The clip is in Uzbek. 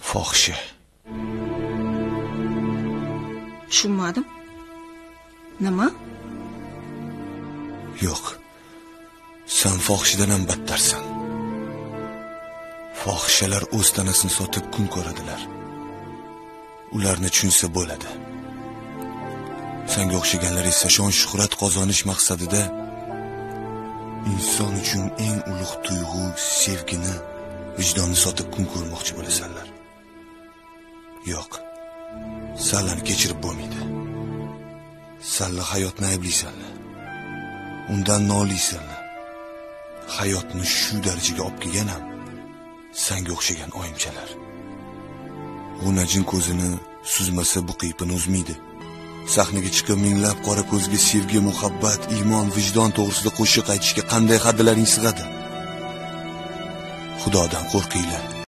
Fohisha. Tushunmadim. Nima? Yo'q. Sen fohishadan ham battarsan. Fohishalar o'z tanasini sotib kun ko'radilar. Ularni tushunsa bo'ladi. Senga o'xshaganlar esa shon-shuhrat qozonish maqsadida inson uchun eng ulug' tuyg'u sevgini, vijdonni sotib kun ko'rmoqchi bo'lasanlar. Yo'q. Sallani kechirib bo'lmaydi. Salla hayotni ayblaysanlar. Undan noliysanlar. Hayotni shu darajaga olib kelgan ham senga o'xshagan oyimchalar. G'unajin ko'zini suzmasa bu qiypini uzmaydi. Sahnaga chiqib minglab qora ko'zga sevgi, muhabbat, iymon, vijdon to'g'risida qo'shiq aytishga qanday haddalaring sig'adi? Xudodan qo'rqinglar.